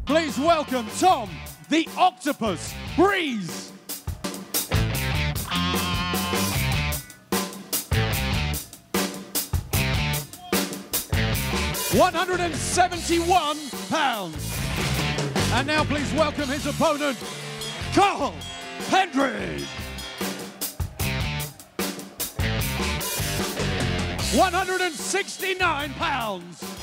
Please welcome Tom, the Octopus, Breese. £171. And now please welcome his opponent, Pendred. £169.